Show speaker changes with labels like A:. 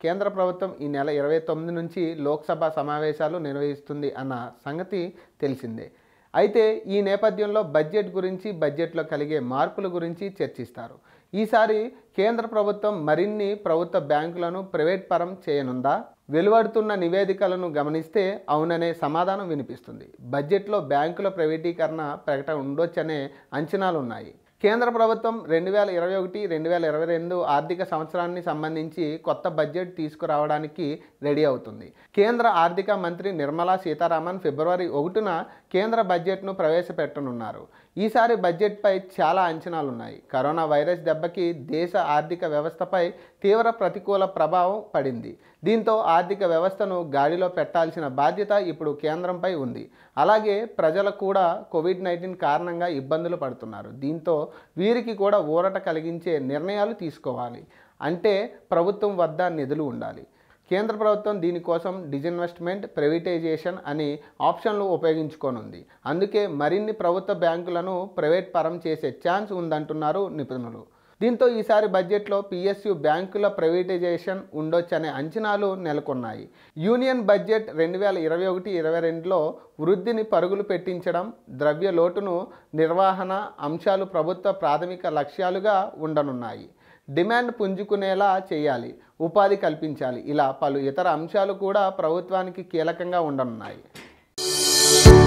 A: కేంద్ర ప్రభుత్వం ఈ నెల 29 నుంచి లోక్సభ సమావేశాలు నిర్వహిస్తుంది అన్న సంగతి తెలిసిందే. అయితే ఈ నేపథ్యంలో బడ్జెట్ గురించి, బడ్జెట్లో కలిగే మార్పుల గురించి చర్చిస్తారు. ఈసారి కేంద్ర ప్రభుత్వం మరిన్ని ప్రభుత్వ బ్యాంకులను ప్రైవేట్ పరం చేయనుందా? వెలువడుతున్న నివేదికలను గమనిస్తే అవుననే సమాధానం వినిపిస్తుంది. బడ్జెట్లో బ్యాంకుల ప్రైవేటీకరణ ప్రకటన ఉండొచ్చనే అంచనాలున్నాయి. కేంద్ర ప్రభుత్వం 2021-2022 ఆర్థిక సంవత్సరానికి సంబంధించి కొత్త బడ్జెట్ తీసుకురావడానికి రెడీ అవుతుంది. కేంద్ర ఆర్థిక మంత్రి నిర్మలా సీతారామన్ ఫిబ్రవరి 1న కేంద్ర బడ్జెట్ను ప్రవేశపెట్టనున్నారు. ఈసారి బడ్జెట్పై చాలా అంచనాలున్నాయి. కరోనా వైరస్ దెబ్బకి దేశ ఆర్థిక వ్యవస్థపై తీవ్ర ప్రతికూల ప్రభావం పడింది. దీంతో ఆర్థిక వ్యవస్థను గాడిలో పెట్టాల్సిన బాధ్యత ఇప్పుడు కేంద్రంపై ఉంది. అలాగే ప్రజలు కూడా కోవిడ్-19 కారణంగా ఇబ్బందులు పడుతున్నారు. దీంతో వీరికి కూడా ఊరట కలిగించే నిర్ణయాలు తీసుకోవాలి. అంటే ప్రభుత్వం వద్ద నిధులు ఉండాలి. కేంద్ర ప్రభుత్వం దీనికోసం డిజిన్వెస్ట్మెంట్, ప్రైవేటైజేషన్ అని ఆప్షన్లు ఉపయోగించుకోనుంది. అందుకే మరిన్ని ప్రభుత్వ బ్యాంకులను ప్రైవేట్ పరం చేసే ఛాన్స్ ఉందంటున్నారు నిపుణులు. దీంతో ఈసారి బడ్జెట్లో PSU బ్యాంకుల ప్రైవేటైజేషన్ ఉండొచ్చనే అంచనాలు నెలకొన్నాయి. యూనియన్ బడ్జెట్ 2021-22లో వృద్ధిని పరుగులు పెట్టించడం, ద్రవ్య లోటును నిర్వహణ అంశాలు ప్రభుత్వ ప్రాథమిక లక్ష్యాలుగా ఉండనున్నాయి. డిమాండ్ పుంజుకునేలా చేయాలి, ఉపాధి కల్పించాలి, ఇలా పలు ఇతర అంశాలు కూడా ప్రభుత్వానికి కీలకంగా ఉండనున్నాయి.